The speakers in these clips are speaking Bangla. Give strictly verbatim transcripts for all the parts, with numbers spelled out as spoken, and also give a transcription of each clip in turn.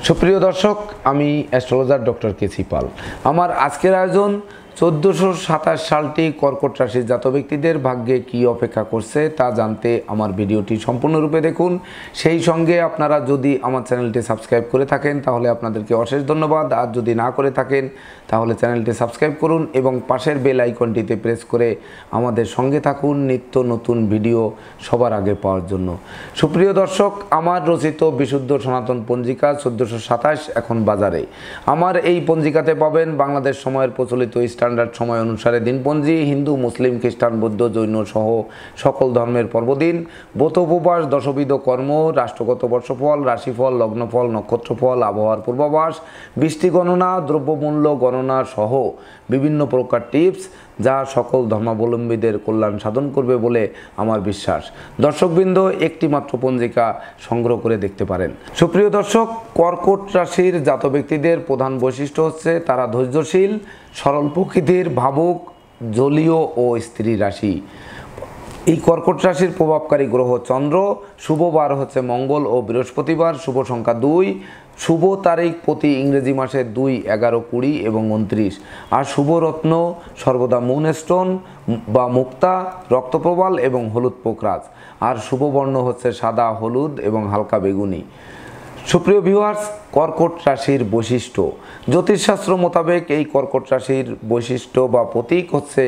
সুপ্রিয় দর্শক, আমি অ্যাস্ট্রোলজার ডক্টর কেসি পাল। আমার আজকের আয়োজন চোদ্দোশো সাতাশ সালটি কর্কট রাশির জাত ব্যক্তিদের ভাগ্যে কী অপেক্ষা করছে তা জানতে আমার ভিডিওটি সম্পূর্ণরূপে দেখুন। সেই সঙ্গে আপনারা যদি আমার চ্যানেলটি সাবস্ক্রাইব করে থাকেন তাহলে আপনাদেরকে অশেষ ধন্যবাদ, আর যদি না করে থাকেন তাহলে চ্যানেলটি সাবস্ক্রাইব করুন এবং পাশের বেল আইকনটিতে প্রেস করে আমাদের সঙ্গে থাকুন নিত্য নতুন ভিডিও সবার আগে পাওয়ার জন্য। সুপ্রিয় দর্শক, আমার রচিত বিশুদ্ধ সনাতন পঞ্জিকা চোদ্দোশো সাতাশ এখন বাজারে। আমার এই পঞ্জিকাতে পাবেন বাংলাদেশ সময়ের প্রচলিত স্ট্যান্ডার্ড সময় অনুসারে দিনপঞ্জি, হিন্দু, মুসলিম, খ্রিস্টান, বৌদ্ধ, জৈন সহ সকল ধর্মের পর্বদিন, ব্রত, উপবাস, দশবিধ কর্ম, রাষ্ট্রগত বর্ষফল, রাশিফল, লগ্নফল, নক্ষত্রফল, আবহাওয়ার পূর্বাভাস, বৃষ্টি গণনা, দ্রব্যমূল্য গণনা সহ বিভিন্ন প্রকার টিপস যা সকল ধর্মাবলম্বীদের কল্যাণ সাধন করবে বলে আমার বিশ্বাস। দর্শকবৃন্দ, একটি মাত্র পঞ্জিকা সংগ্রহ করে দেখতে পারেন। সুপ্রিয় দর্শক, কর্কট রাশির জাত ব্যক্তিদের প্রধান বৈশিষ্ট্য হচ্ছে তারা ধৈর্যশীল, সরল প্রকৃতির, ভাবুক, জলীয় ও স্ত্রী রাশি। এই কর্কট রাশির প্রভাবকারী গ্রহ চন্দ্র, শুভ বার হচ্ছে মঙ্গল ও বৃহস্পতিবার, শুভ সংখ্যা দুই, শুভ তারিখ প্রতি ইংরেজি মাসের দুই, এগারো, কুড়ি এবং উনত্রিশ, আর শুভ রত্ন সর্বদা মুনস্টোন বা মুক্তা, রক্তপ্রবাল এবং হলুদ পোকরাজ, আর শুভ বর্ণ হচ্ছে সাদা, হলুদ এবং হালকা বেগুনি। সুপ্রিয় ভিউয়ার্স, কর্কট রাশির বৈশিষ্ট্য জ্যোতিষশাস্ত্র মোতাবেক এই কর্কট রাশির বৈশিষ্ট্য বা প্রতীক হচ্ছে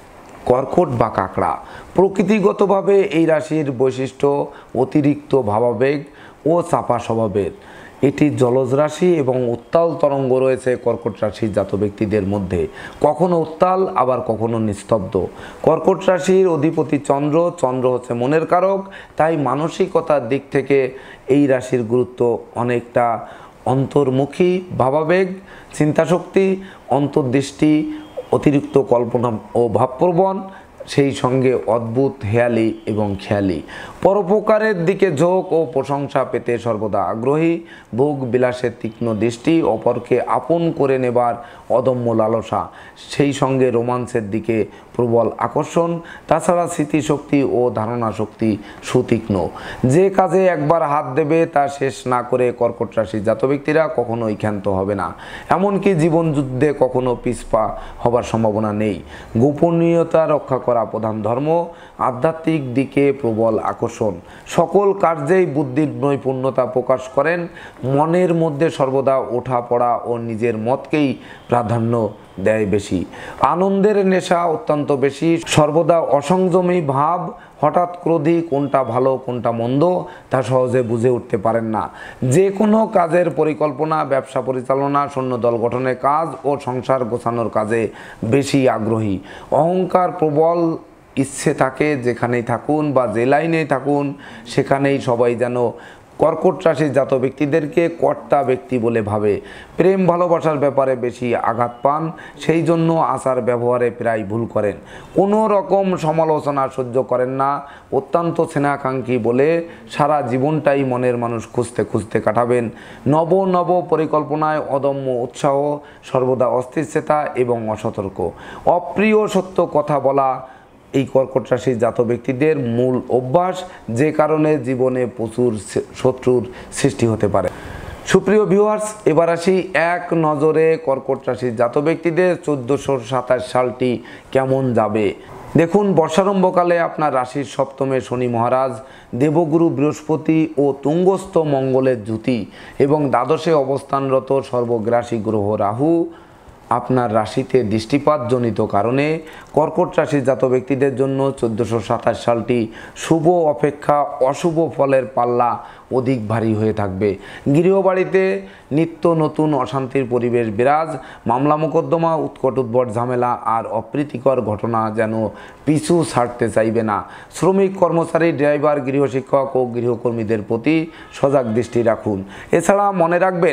কর্কট বা কাঁকড়া। প্রকৃতিগতভাবে এই রাশির বৈশিষ্ট্য অতিরিক্ত ভাবাবেগ ও চাপা স্বভাবের। এটি জলজ রাশি এবং উত্তাল তরঙ্গ রয়েছে কর্কট রাশির জাত ব্যক্তিদের মধ্যে, কখনো উত্তাল আবার কখনো নিস্তব্ধ। কর্কট রাশির অধিপতি চন্দ্র, চন্দ্র হচ্ছে মনের কারক, তাই মানসিকতার দিক থেকে এই রাশির গুরুত্ব অনেকটা অন্তর্মুখী ভাবাবেগ, চিন্তাশক্তি, অন্তর্দৃষ্টি, অতিরিক্ত কল্পনা ও ভাবপ্রবণ, সেই সঙ্গে অদ্ভুত হেয়ালি এবং খেয়ালি, পরোপকারের দিকে ঝোঁক ও প্রশংসা পেতে সর্বদা আগ্রহী, ভোগ বিলাসের তীক্ষ্ণ দৃষ্টি, অপরকে আপন করে নেবার অদম্য লালসা, সেই সঙ্গে রোমান্সের দিকে প্রবল আকর্ষণ, তাছাড়া স্মৃতিশক্তি ও ধারণা শক্তি সুতীক্ষ্ণ। যে কাজে একবার হাত দেবে তা শেষ না করে কর্কট রাশির জাত ব্যক্তিরা কখনোই ক্ষান্ত হবে না, এমনকি জীবনযুদ্ধে কখনো পিছপা হবার সম্ভাবনা নেই। গোপনীয়তা রক্ষা করা প্রধান ধর্ম, আধ্যাত্মিক দিকে প্রবল আকর্ষণ, সকল কার্যেই বুদ্ধির নৈপুণ্যতা প্রকাশ করেন, মনের মধ্যে সর্বদা ওঠা পড়া ও নিজের মতকেই প্রাধান্য দেয় বেশি, আনন্দের নেশা অত্যন্ত বেশি, সর্বদা অসংযমী ভাব, হঠাৎ ক্রোধী, কোনটা ভালো কোনটা মন্দ তা সহজে বুঝে উঠতে পারেন না। যে কোনো কাজের পরিকল্পনা, ব্যবসা পরিচালনা, সৈন্যদল গঠনের কাজ ও সংসার গোছানোর কাজে বেশি আগ্রহী, অহংকার প্রবল, ইচ্ছে থাকে যেখানেই থাকুন বা যে লাইনেই থাকুন সেখানেই সবাই যেন কর্কট রাশির জাত ব্যক্তিদেরকে কর্তা ব্যক্তি বলে ভাবে, প্রেম ভালোবাসার ব্যাপারে বেশি আঘাত পান, সেই জন্য আচার ব্যবহারে প্রায় ভুল করেন, কোনো রকম সমালোচনা সহ্য করেন না, অত্যন্ত স্নেহাকাঙ্ক্ষী বলে সারা জীবনটাই মনের মানুষ খুঁজতে খুঁজতে কাটাবেন, নব নব পরিকল্পনায় অদম্য উৎসাহ, সর্বদা অস্থিরচেতা এবং অসতর্ক, অপ্রিয় সত্য কথা বলা এই কর্কট রাশির জাত ব্যক্তিদের মূল অভ্যাস, যে কারণে জীবনে প্রচুর শত্রুর সৃষ্টি হতে পারে। সুপ্রিয় ভিউয়ার্স, এবার আসি এক নজরে কর্কট রাশির জাত ব্যক্তিদের চোদ্দোশো সাতাশ সালটি কেমন যাবে। দেখুন, বর্ষারম্ভকালে আপনার রাশির সপ্তমে শনি মহারাজ, দেবগুরু বৃহস্পতি ও তুঙ্গস্থ মঙ্গলের জ্যোতি এবং দ্বাদশে অবস্থানরত সর্বগ্রাসী গ্রহ রাহু আপনার রাশিতে দৃষ্টিপাতজনিত কারণে কর্কট রাশির জাত ব্যক্তিদের জন্য চোদ্দোশো সাতাশ সালটি শুভ অপেক্ষা অশুভ ফলের পাল্লা অধিক ভারী হয়ে থাকবে। গৃহবাড়িতে নিত্য নতুন অশান্তির পরিবেশ বিরাজ, মামলা মোকদ্দমা, উৎকট উদ্ভট ঝামেলা আর অপ্রীতিকর ঘটনা যেন পিছু ছাড়তে চাইবে না। শ্রমিক, কর্মচারী, ড্রাইভার, গৃহশিক্ষক ও গৃহকর্মীদের প্রতি সজাগ দৃষ্টি রাখুন। এছাড়া মনে রাখবেন,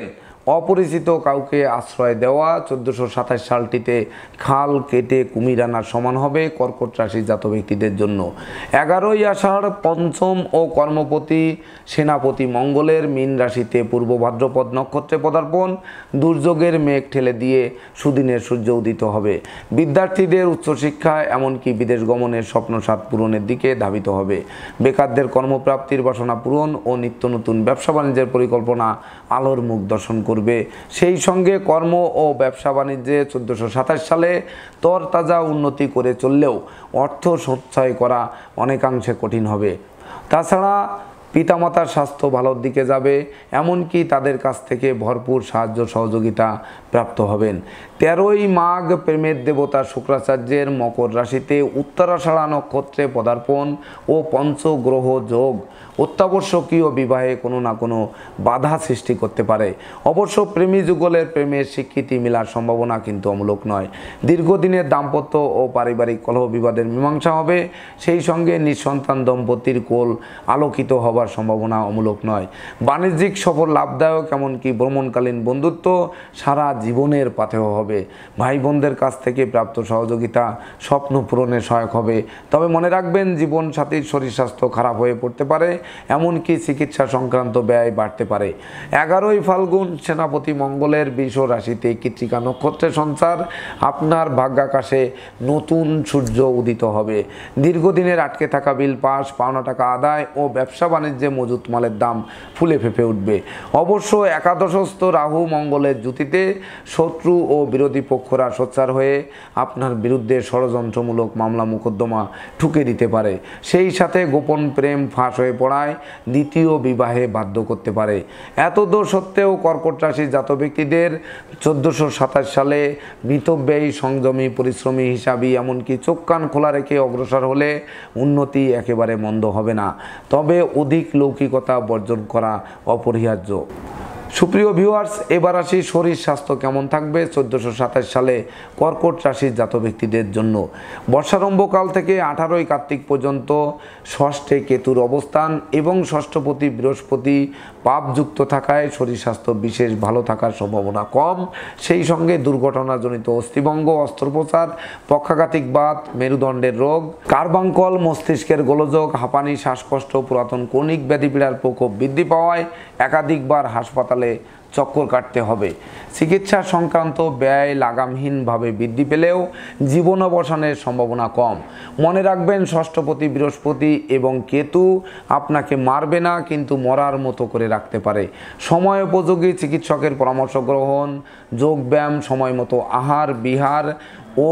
অপরিচিত কাউকে আশ্রয় দেওয়া। চোদ্দোশো সাতাশ সালটিতে খাল কেটে কুমির আনার সমান হবে কর্কট রাশি জাত ব্যক্তিদের জন্য। এগারোই আষাঢ় পঞ্চম ও কর্মপতি সেনাপতি মঙ্গলের মীন রাশিতে পূর্ব ভাদ্রপদ নক্ষত্রে পদার্পণ। দুর্যোগের মেঘ ঠেলে দিয়ে সুদিনের সূর্য উদিত হবে। বিদ্যার্থীদের উচ্চশিক্ষা এমনকি বিদেশ গমনের স্বপ্নসাৎ পূরণের দিকে ধাবিত হবে। বেকারদের কর্মপ্রাপ্তির বাসনা পূরণ ও নিত্য নতুন ব্যবসা বাণিজ্যের পরিকল্পনা আলোর মুখ দর্শন করবে। সেই সঙ্গে কর্ম ও ব্যবসা বাণিজ্যে চোদ্দোশো সাতাশ সালে তরতাজা উন্নতি করে চললেও অর্থ সঞ্চয় করা অনেকাংশে কঠিন হবে। তাছাড়া পিতামাতার স্বাস্থ্য ভালোর দিকে যাবে, এমনকি তাদের কাছ থেকে ভরপুর সাহায্য সহযোগিতা প্রাপ্ত হবেন। তেরোই মাঘ প্রেমের দেবতা শুক্রাচার্যের মকর রাশিতে উত্তরাষাঢ়া নক্ষত্রে পদার্পণ ও পঞ্চগ্রহ যোগ অত্যাবশ্যকীয় বিবাহে কোনো না কোনো বাধা সৃষ্টি করতে পারে। অবশ্য প্রেমী যুগলের প্রেমের স্বীকৃতি মেলার সম্ভাবনা কিন্তু অমূলক নয়। দীর্ঘদিনের দাম্পত্য ও পারিবারিক কলহ বিবাদের মীমাংসা হবে। সেই সঙ্গে নিঃসন্তান দম্পতির কোল আলোকিত হবার সম্ভাবনা অমূলক নয়। বাণিজ্যিক সফর লাভদায়ক, এমনকি ভ্রমণকালীন বন্ধুত্ব সারা জীবনের পাথেয় হবে। ভাই বোনদের কাছ থেকে প্রাপ্ত সহযোগিতা স্বপ্ন পূরণে সহায়ক হবে। তবে মনে রাখবেন, জীবন সাথীর শরীর স্বাস্থ্য খারাপ হয়ে পড়তে পারে, এমনকি চিকিৎসা সংক্রান্ত ব্যয় বাড়তে পারে। এগারোই ফাল্গুন সেনাপতি মঙ্গলের বৃষ রাশিতে কৃত্তিকা নক্ষত্রে সঞ্চার। আপনার ভাগ্যাকাশে নতুন সূর্য উদিত হবে। দীর্ঘদিনের আটকে থাকা বিল পাস, পাওনা টাকা আদায় ও ব্যবসা বাণিজ্যে মজুত মালের দাম ফুলে ফেঁপে উঠবে। অবশ্য একাদশস্থ রাহু মঙ্গলের জ্যোতিতে শত্রু ও বিরোধী পক্ষরা সোচ্চার হয়ে আপনার বিরুদ্ধে ষড়যন্ত্রমূলক মামলা মোকদ্দমা ঠুকে দিতে পারে। সেই সাথে গোপন প্রেম ফাঁস হয়ে পড়ায় দ্বিতীয় বিবাহে বাধ্য করতে পারে। এতদ সত্ত্বেও কর্কট রাশি জাত ব্যক্তিদের চোদ্দোশো সাতাশ সালে মিতব্যয়ী, সংযমী, পরিশ্রমী, হিসাবী, এমনকি চোখ কান খোলা রেখে অগ্রসর হলে উন্নতি একেবারে মন্দ হবে না। তবে অধিক লৌকিকতা বর্জন করা অপরিহার্য। সুপ্রিয় ভিউয়ার্স, এবার আসি শরীর স্বাস্থ্য কেমন থাকবে চোদ্দোশো সাতাশ সালে কর্কট রাশির জাত ব্যক্তিদের জন্য। বর্ষারম্ভকাল থেকে আঠারোই কার্তিক পর্যন্ত ষষ্ঠে কেতুর অবস্থান এবং ষষ্ঠপতি বৃহস্পতি পাপযুক্ত থাকায় শরীর স্বাস্থ্য বিশেষ ভালো থাকার সম্ভাবনা কম। সেই সঙ্গে দুর্ঘটনাজনিত অস্থিভঙ্গ, অস্ত্রোপচার, পক্ষাঘাতিক বাত, মেরুদণ্ডের রোগ, কার্বাঙ্কল, মস্তিষ্কের গোলযোগ, হাঁপানি, শ্বাসকষ্ট, পুরাতন কৌণিক ব্যাধিপীড়ার প্রকোপ বৃদ্ধি পাওয়ায় একাধিকবার হাসপাতালে চক্কর কাটতে হবে। চিকিৎসা সংক্রান্ত ব্যয় লাগামহীনভাবে বৃদ্ধি পেলেও জীবনাবসানের সম্ভাবনা কম। মনে রাখবেন, ষষ্ঠপতি বৃহস্পতি এবং কেতু আপনাকে মারবে না, কিন্তু মরার মতো করে রাখতে পারে। সময় উপযোগী চিকিৎসকের পরামর্শ গ্রহণ, যোগব্যায়াম, সময় মতো আহার বিহার ও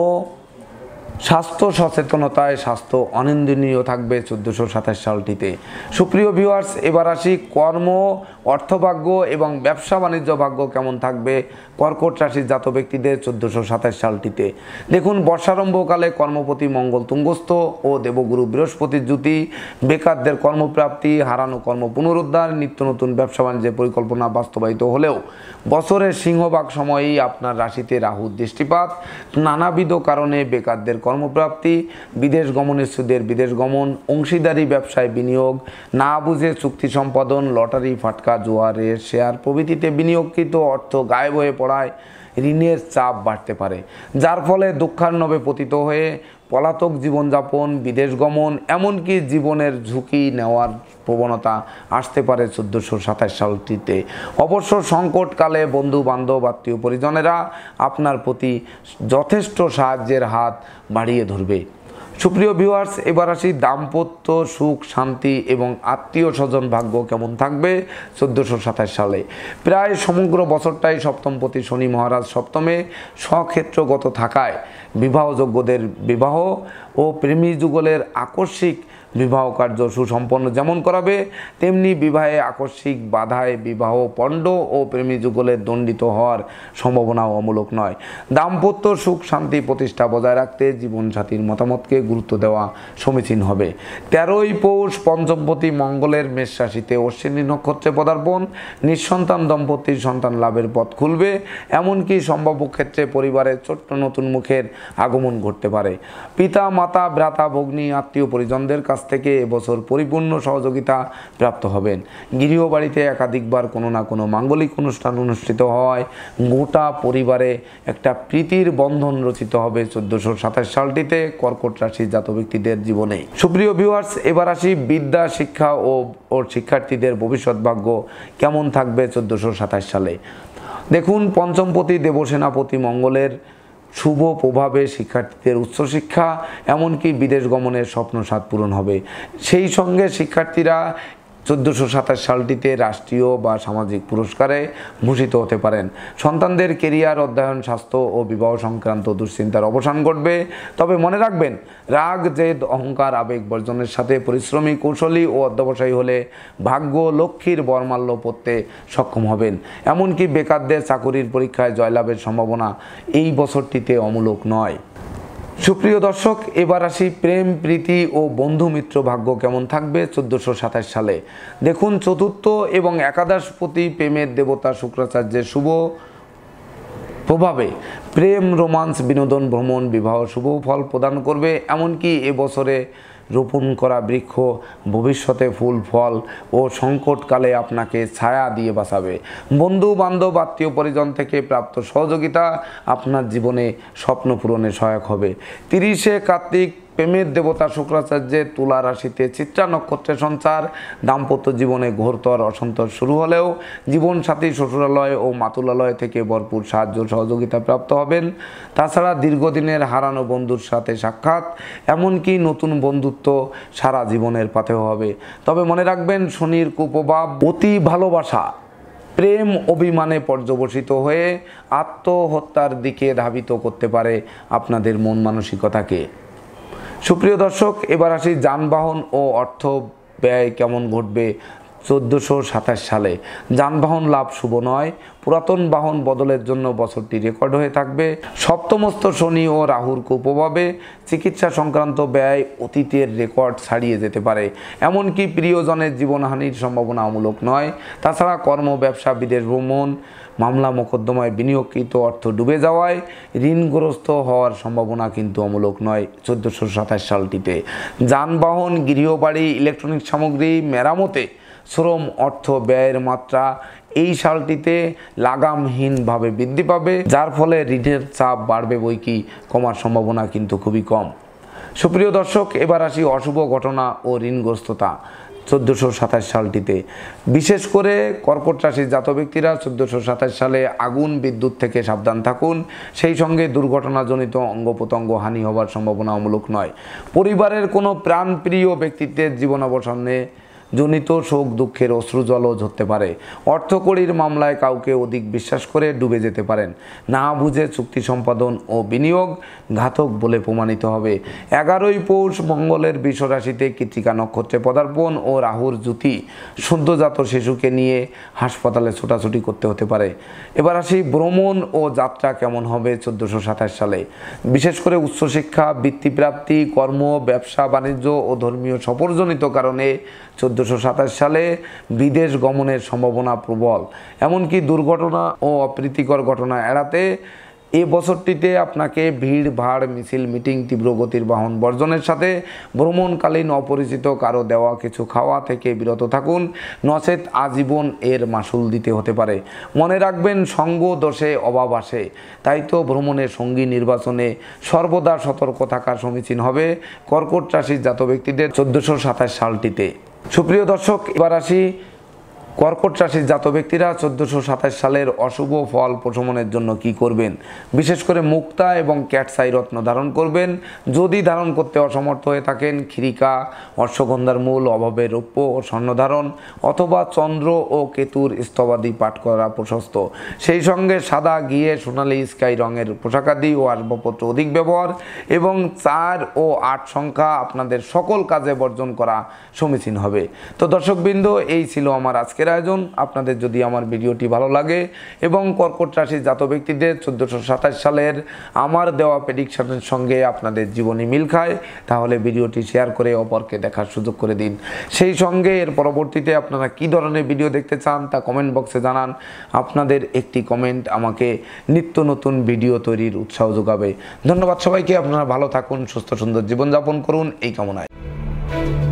স্বাস্থ্য সচেতনতায় স্বাস্থ্য অনিন্দনীয় থাকবে চোদ্দোশো সাতাশ সালটিতে। সুপ্রিয় ভিউয়ার্স, এবার আসি কর্ম, অর্থভাগ্য এবং ব্যবসা বাণিজ্য ভাগ্য কেমন থাকবে কর্কট রাশির জাত ব্যক্তিদের চোদ্দোশো সাতাশ সালটিতে। দেখুন, বর্ষারম্ভকালে কর্মপতি মঙ্গল তুঙ্গস্থ ও দেবগুরু বৃহস্পতির জ্যোতি বেকারদের কর্মপ্রাপ্তি, হারানো কর্ম পুনরুদ্ধার, নিত্য নতুন ব্যবসা বাণিজ্যের পরিকল্পনা বাস্তবায়িত হলেও বছরের সিংহভাগ সময়েই আপনার রাশিতে রাহুর দৃষ্টিপাত, নানাবিধ কারণে বেকারদের কর্মপ্রাপ্তি, বিদেশ গমনের সুদের বিদেশ গমন, অংশীদারি ব্যবসায় বিনিয়োগ, না বুঝে চুক্তি সম্পাদন, লটারি, ফাটকা, জুয়ারের শেয়ার প্রভৃতিতে বিনিয়োগকৃত অর্থ গায়েব হয়ে পড়ায় ঋণের চাপ বাড়তে পারে, যার ফলে দুঃখার্ণবে পতিত হয়ে পলাতক জীবনযাপন, বিদেশ গমন, এমনকি জীবনের ঝুঁকি নেওয়ার প্রবণতা আসতে পারে চোদ্দোশো সাতাশ সালটিতে। অবশ্য সংকটকালে বন্ধু বান্ধব, আত্মীয় পরিজনেরা আপনার প্রতি যথেষ্ট সাহায্যের হাত বাড়িয়ে ধরবে। সুপ্রিয় ভিউয়ার্স, এবার আসি দাম্পত্য সুখ, শান্তি এবং আত্মীয় স্বজন ভাগ্য কেমন থাকবে চোদ্দোশো সাতাশ সালে। প্রায় সমগ্র বছরটাই সপ্তমপতি শনি মহারাজ সপ্তমে স্বক্ষেত্রগত থাকায় বিবাহযোগ্যদের বিবাহ ও প্রেমী যুগলের আকস্মিক বিবাহ কার্য সুসম্পন্ন যেমন করাবে, তেমনি বিবাহে আকস্মিক বাধায় বিবাহ পণ্ড ও প্রেমী যুগলের দণ্ডিত হওয়ার সম্ভাবনাও অমূলক নয়। দাম্পত্য সুখ শান্তি প্রতিষ্ঠা বজায় রাখতে জীবনসাথীর মতামতকে গুরুত্ব দেওয়া সমীচীন হবে। তেরোই পৌষ পঞ্চমপতি মঙ্গলের মেষ রাশিতে অশ্বিনী নক্ষত্রে পদার্পণ, নিঃসন্তান দম্পতির সন্তান লাভের পথ খুলবে, এমনকি সম্ভাব্য ক্ষেত্রে পরিবারের ছোট্ট নতুন মুখের আগমন ঘটতে পারে। পিতা মাতা ভ্রাতা ভগ্নী আত্মীয় পরিজনদের কাছ কাছ থেকে এবছর পরিপূর্ণ সহযোগিতা প্রাপ্ত হবেন। গৃহবাড়িতে একাধিকবার কোনো না কোনো মাঙ্গলিক অনুষ্ঠান অনুষ্ঠিত হয়, গোটা পরিবারে একটা প্রীতির বন্ধন রচিত হবে চোদ্দোশো সাতাশ সালটিতে কর্কট রাশির জাত ব্যক্তিদের জীবনে। সুপ্রিয় ভিউয়ার্স, এবার আসি বিদ্যা, শিক্ষা ও ওর শিক্ষার্থীদের ভবিষ্যৎ ভাগ্য কেমন থাকবে চোদ্দোশো সাতাশ সালে। দেখুন, পঞ্চমপতি দেবসেনাপতি মঙ্গলের শুভ প্রভাবে শিক্ষার্থীদের উচ্চশিক্ষা এমনকি বিদেশ গমনের স্বপ্ন সাধ পূরণ হবে। সেই সঙ্গে শিক্ষার্থীরা চোদ্দোশো সাতাশ সালটিতে রাষ্ট্রীয় বা সামাজিক পুরস্কারে ভূষিত হতে পারেন। সন্তানদের কেরিয়ার, অধ্যয়ন, স্বাস্থ্য ও বিবাহ সংক্রান্ত দুশ্চিন্তার অবসান ঘটবে। তবে মনে রাখবেন, রাগ, জেদ, অহংকার, আবেগ বর্জনের সাথে পরিশ্রমী, কৌশলী ও অধ্যবসায়ী হলে ভাগ্য লক্ষ্মীর বরমাল্য পড়তে সক্ষম হবেন। এমনকি বেকারদের চাকুরির পরীক্ষায় জয়লাভের সম্ভাবনা এই বছরটিতে অমূলক নয়। সুপ্রিয় দর্শক, এবার আসি প্রেম, প্রীতি ও বন্ধু মিত্র ভাগ্য কেমন থাকবে চোদ্দোশো সাতাশ সালে। দেখুন, চতুর্থ এবং একাদশপতি প্রেমের দেবতা শুক্রাচার্যের শুভ প্রভাবে প্রেম, রোমান্স, বিনোদন, ভ্রমণ, বিবাহ শুভ ফল প্রদান করবে। এমনকি এবছরে রোপণ করা বৃক্ষ ভবিষ্যতে ফুল, ফল ও সংকটকালে আপনাকে ছায়া দিয়ে বাঁচাবে। বন্ধু বান্ধব, আত্মীয় পরিজন থেকে প্রাপ্ত সহযোগিতা আপনার জীবনে স্বপ্ন পূরণে সহায়ক হবে। তিরিশে কার্তিক প্রেমের দেবতা শুক্রাচার্যের তুলা রাশিতে চিত্রা নক্ষত্রের সঞ্চার দাম্পত্য জীবনে ঘোরতর অসন্তোষ শুরু হলেও জীবনসাথী শ্বশুরালয় ও মাতুলালয় থেকে ভরপুর সাহায্য সহযোগিতা প্রাপ্ত হবেন। তাছাড়া দীর্ঘদিনের হারানো বন্ধুর সাথে সাক্ষাৎ, এমনকি নতুন বন্ধুত্ব সারা জীবনের পাথেয় হবে। তবে মনে রাখবেন, শনির কুপ্রভাব অতি ভালোবাসা, প্রেম, অভিমানে পর্যবসিত হয়ে আত্মহত্যার দিকে ধাবিত করতে পারে আপনাদের মন মানসিকতাকে। সুপ্রিয় দর্শক, এবার আসি যানবাহন ও অর্থ ব্যয় কেমন ঘটবে চোদ্দোশো সাতাশ সালে। যানবাহন লাভ শুভ নয়। পুরাতন বাহন বদলের জন্য বছরটি রেকর্ড হয়ে থাকবে। সপ্তমস্ত শনি ও রাহুর কুপ্রভাবে চিকিৎসা সংক্রান্ত ব্যয় অতীতের রেকর্ড ছাড়িয়ে যেতে পারে। এমনকি প্রিয়জনের জীবনহানির সম্ভাবনা অমূলক নয়। তাছাড়া কর্ম, ব্যবসা, বিদেশ ভ্রমণ, মামলা মোকদ্দমায় বিনিয়োগকৃত অর্থ ডুবে যাওয়ায় ঋণগ্রস্ত হওয়ার সম্ভাবনা কিন্তু অমূলক নয় চোদ্দোশো সাতাশ সালটিতে। যানবাহন, গৃহবাড়ি, ইলেকট্রনিক সামগ্রী মেরামতে শ্রম, অর্থ ব্যয়ের মাত্রা এই সালটিতে লাগামহীনভাবে বৃদ্ধি পাবে, যার ফলে ঋণের চাপ বাড়বে বই কি কমার সম্ভাবনা কিন্তু খুবই কম। সুপ্রিয় দর্শক, এবার আসি অশুভ ঘটনা ও ঋণগ্রস্ততা চোদ্দোশো সাতাশ সালটিতে। বিশেষ করে কর্কট রাশির জাত ব্যক্তিরা চোদ্দোশো সাতাশ সালে আগুন, বিদ্যুৎ থেকে সাবধান থাকুন। সেই সঙ্গে দুর্ঘটনাজনিত অঙ্গ প্রত্যঙ্গ হানি হবার সম্ভাবনা অমূলক নয়। পরিবারের কোনো প্রাণপ্রিয় ব্যক্তিত্বের জীবনাবসানে জনিত শোক দুঃখের অশ্রুজলও ঝরতে পারে। অর্থকড়ির মামলায় কাউকে অধিক বিশ্বাস করে ডুবে যেতে পারেন। না বুঝে চুক্তি সম্পাদন ও বিনিয়োগ ঘাতক বলে প্রমাণিত হবে। এগারোই পৌষ মঙ্গলের বৃষরাশিতে কৃত্তিকা নক্ষত্রে পদার্পণ ও রাহুর জ্যোতি সদ্যজাত শিশুকে নিয়ে হাসপাতালে ছোটাছুটি করতে হতে পারে। এবার আসি ভ্রমণ ও যাত্রা কেমন হবে চোদ্দোশো সাতাশ সালে। বিশেষ করে উচ্চশিক্ষা, বৃত্তিপ্রাপ্তি, কর্ম, ব্যবসা বাণিজ্য ও ধর্মীয় সফরজনিত কারণে চোদ্দোশো সাতাশ সালে বিদেশ গমনের সম্ভাবনা প্রবল। এমনকি দুর্ঘটনা ও অপ্রীতিকর ঘটনা এড়াতে এ বছরটিতে আপনাকে ভিড় ভাড়, মিছিল, মিটিং, তীব্র গতির বাহন বর্জনের সাথে ভ্রমণকালীন অপরিচিত কারো দেওয়া কিছু খাওয়া থেকে বিরত থাকুন, নচেত আজীবন এর মাসুল দিতে হতে পারে। মনে রাখবেন, সঙ্গ দোষে অভাব আসে, তাই তো ভ্রমণের সঙ্গী নির্বাচনে সর্বদা সতর্ক থাকা সমীচীন হবে কর্কট রাশির জাত ব্যক্তিদের চোদ্দোশো সাতাশ সালটিতে। সুপ্রিয় দর্শক, এবার আসি কর্কট রাশির জাত ব্যক্তিরা চোদ্দোশো সাতাশ সালের অশুভ ফল প্রশমনের জন্য কি করবেন। বিশেষ করে মুক্তা এবং ক্যাটসাই রত্ন ধারণ করবেন। যদি ধারণ করতে অসমর্থ হয়ে থাকেন, ক্ষিরিকা, অশ্বগন্ধার মূল, অভাবে রৌপ্য ও স্বর্ণ ধারণ অথবা চন্দ্র ও কেতুর স্তবাদি পাঠ করা প্রশস্ত। সেই সঙ্গে সাদা, ঘিয়ে, সোনালি, স্কাই রঙের পোশাকাদি ও আসবাবপত্র অধিক ব্যবহার এবং চার ও আট সংখ্যা আপনাদের সকল কাজে বর্জন করা সমীচীন হবে। তো দর্শকবৃন্দ, এই ছিল আমার আজকের আয়োজন। আপনাদের যদি আমার ভিডিওটি ভালো লাগে এবং কর্কট রাশির জাত ব্যক্তিদের চোদ্দোশো সাতাশ সালের আমার দেওয়া প্রেডিকশনের সঙ্গে আপনাদের জীবনী মিল খায়, তাহলে ভিডিওটি শেয়ার করে অপরকে দেখার সুযোগ করে দিন। সেই সঙ্গে এর পরবর্তীতে আপনারা কি ধরনের ভিডিও দেখতে চান তা কমেন্ট বক্সে জানান। আপনাদের একটি কমেন্ট আমাকে নিত্য নতুন ভিডিও তৈরির উৎসাহ যোগাবে। ধন্যবাদ সবাইকে। আপনারা ভালো থাকুন, সুস্থ সুন্দর জীবনযাপন করুন এই কামনায়।